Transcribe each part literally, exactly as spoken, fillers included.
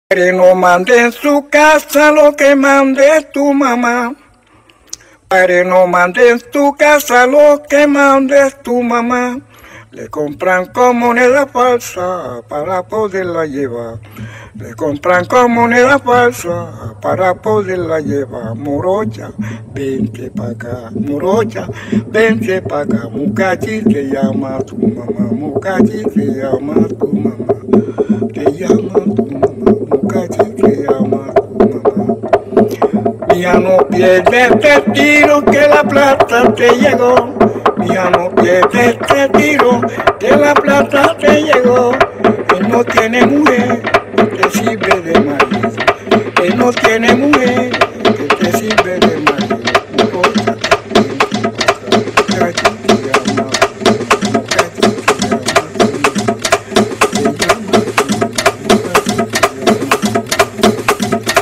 Que no mande en su casa lo que mande tu mamá. Padre, no mande en tu casa lo que mande tu mamá. Le compran con moneda falsa para poderla llevar. Le compran con moneda falsa para poderla llevar. Morocha, vente pa' acá. Morocha, vente pa' acá. Mucachi te llama tu mamá. Mucachi te llama tu mamá. Te llama tu mamá. Mucachi te llama tu mamá. Mija, no pierdes este tiro que la plata te llegó. Mija, no pierdes este tiro que la plata te llegó. Él no tiene mujer que te sirve de marido. Él no tiene mujer que te sirve de marido. Murocha, mucachi te llama, mucachi te llama, te llama, mucachi te llama.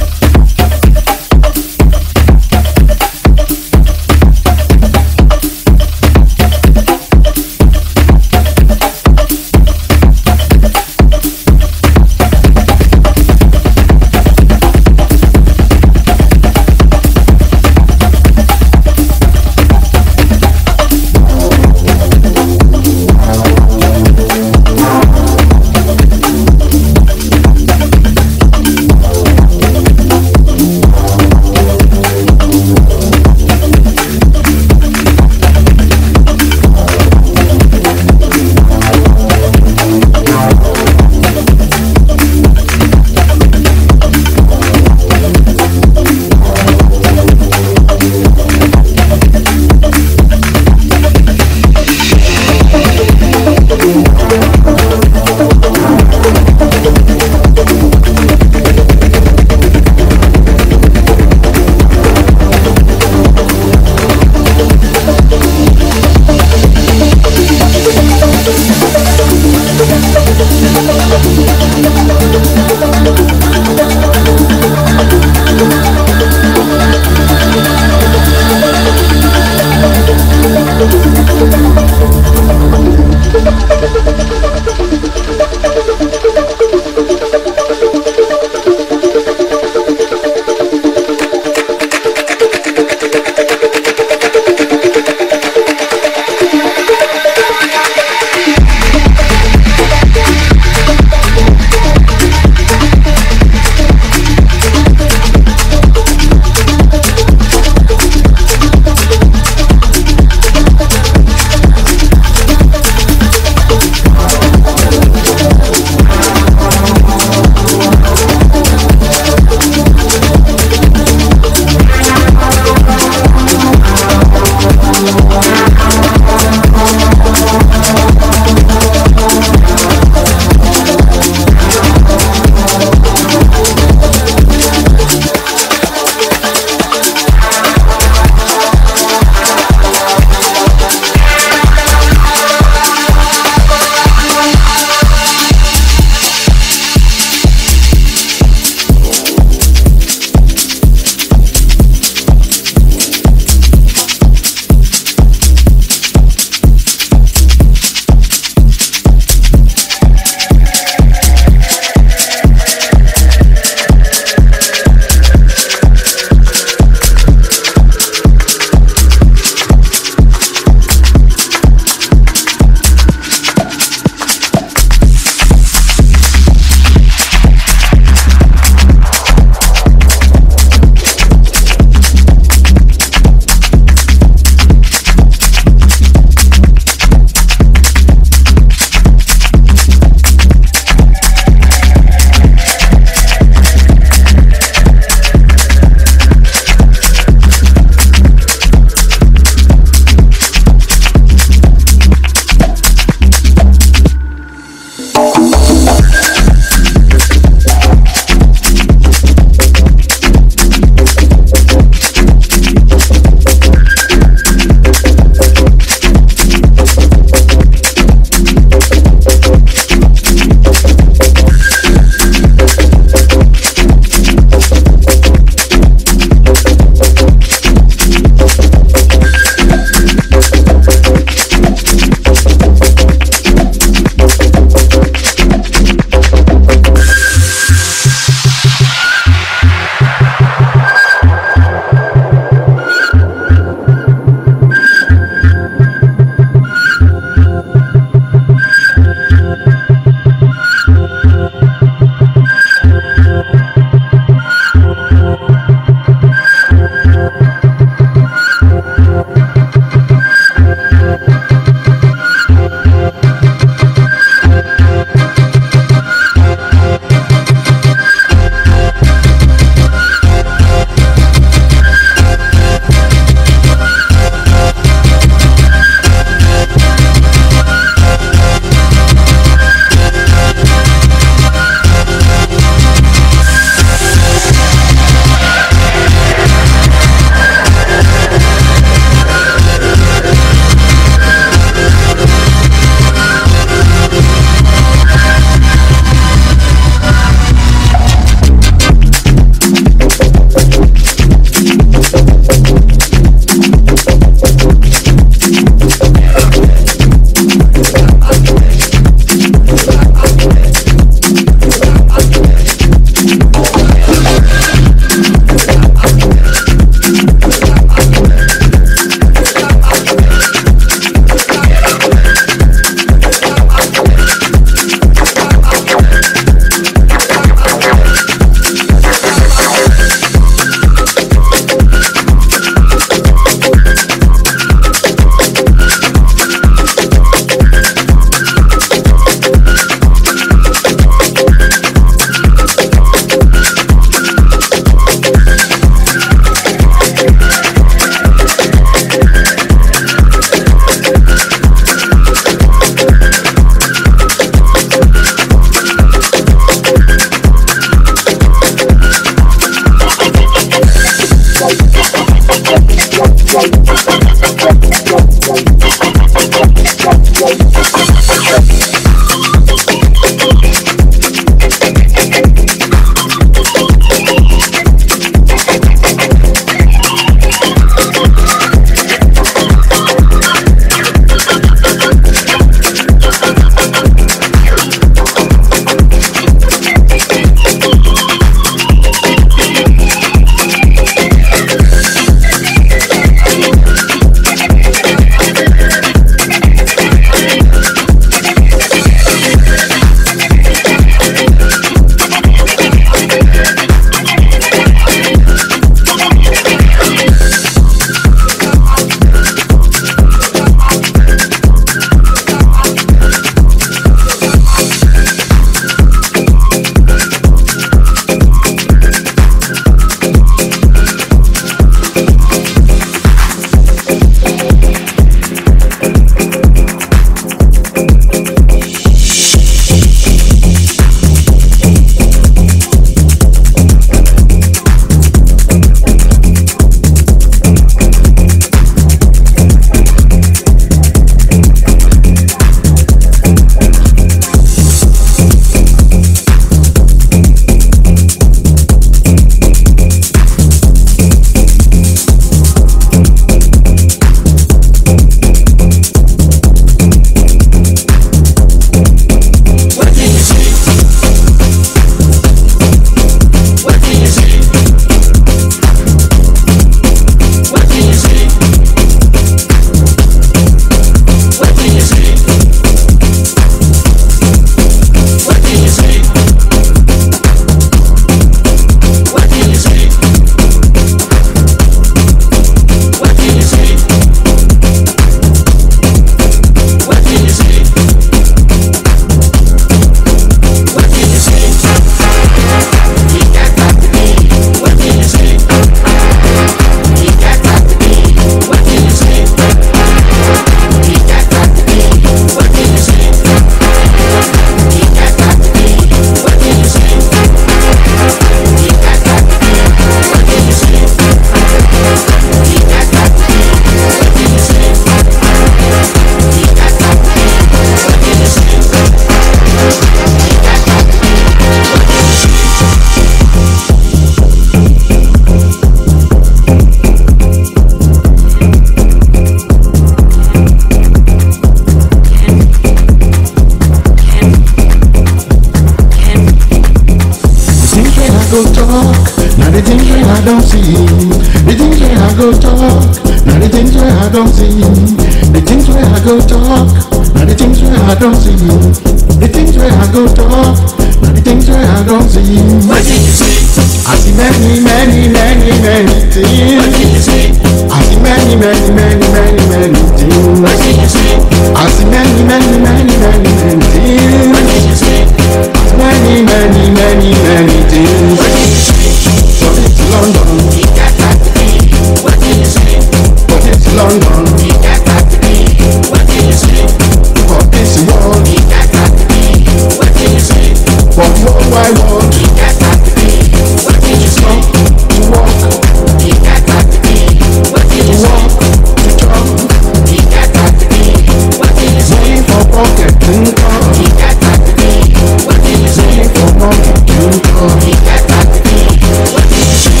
the things where I don't see, the things where I go talk. Now the things where I don't see, the things where I go talk. Now the things where I don't see, the things where I go talk. Now the things where I don't see. What did you see? I see many, many, many, many things. What did you see? I see many, many, many, many, many things. What did you see? I see many, many, many, many, many things. What did you see? Many, many, many, many things. What did you see? But it's London. You got back to me. What did you see? But it's London. You got back to me. What did you see? But it's world. You got back to me. What did you see? But world wide world. You got back to me. What did you see? To walk, You got back to me. What did to you see? walk, to talk. You got back to me. What did you see? Money for pocket, think of. You got back to me. What did you see? Money for pocket, think of. You got back to me. What did you see?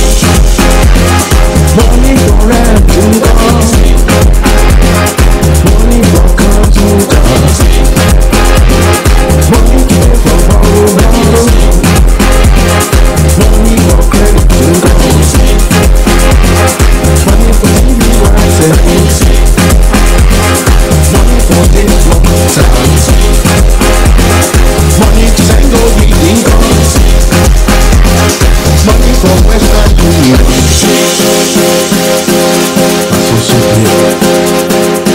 Money for rent, think of. Money for car, think of. Money to pay for borrow, borrow. Money for credit, think of. Money for T V rights, money for this for time. Money to send go reading cards. Money for Western Union. That's so simple.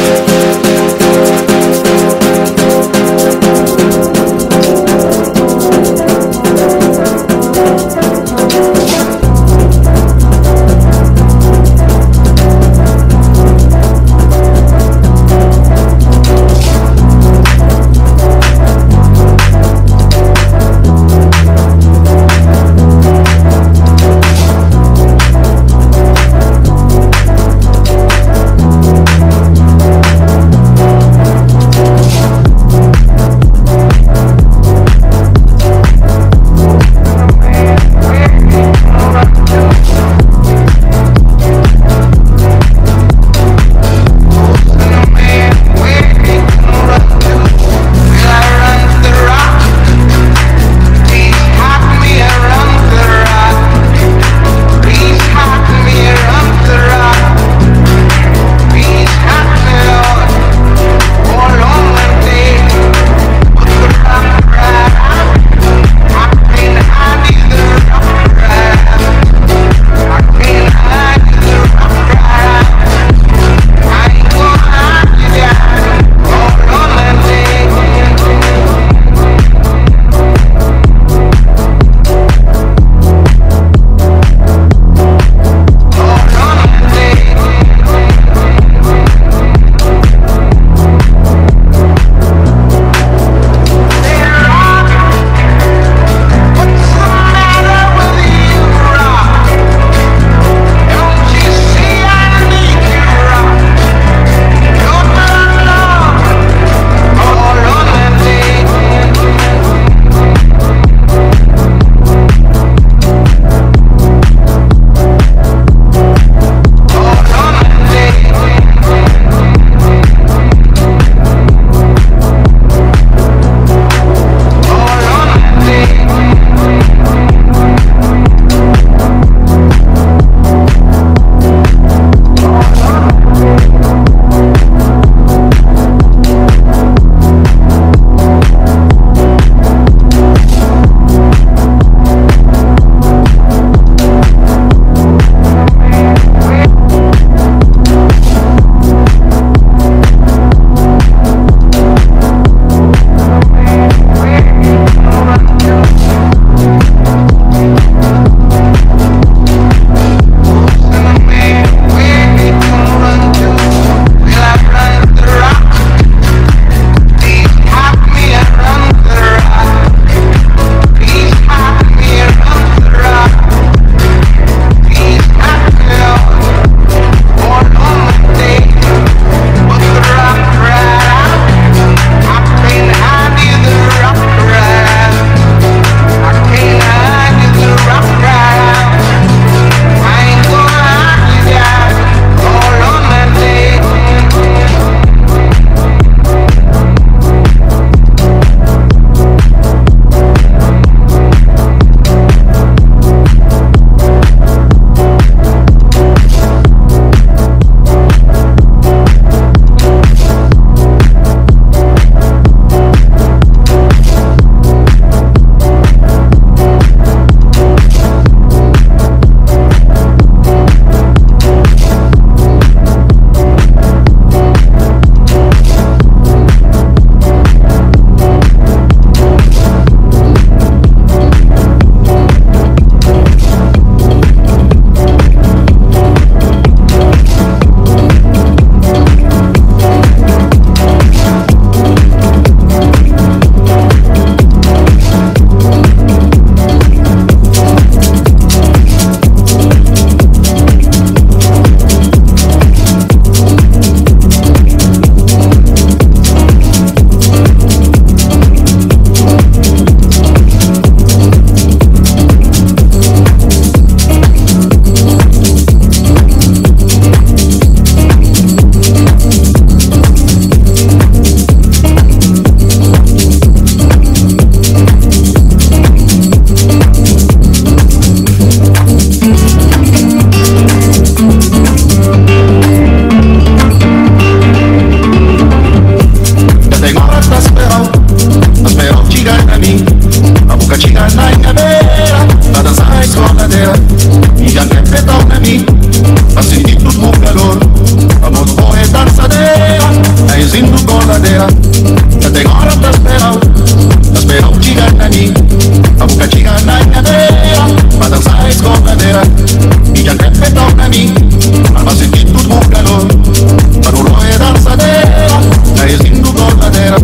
e a respetar pra mim, mas se que tudo o calor, para o roer dançadeira, na exindo goladeira.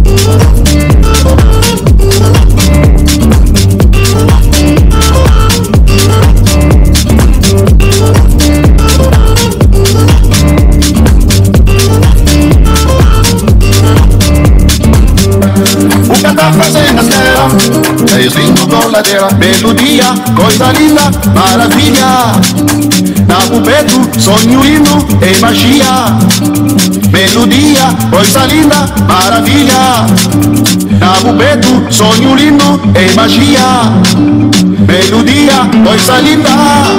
O que tá fazendo as é exindo goladeira, melodia, coisa linda, maravilha. Na pupeto, sonho lindo e magia. Melodia, coisa linda, maravilha. Na pupeto, sonho lindo e magia. Melodia, coisa linda.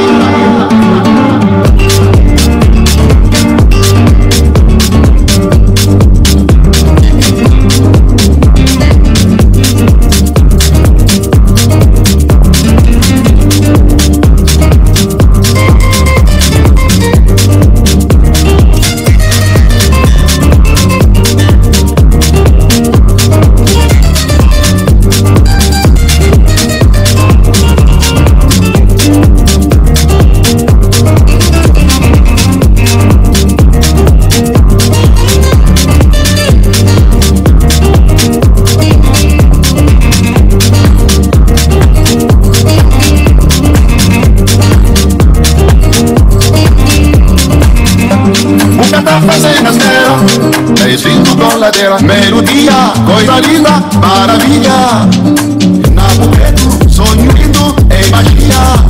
Fazendo as é exindo goladeira, melodia, coisa linda, maravilha. Na pupeto, sonho lindo e magia.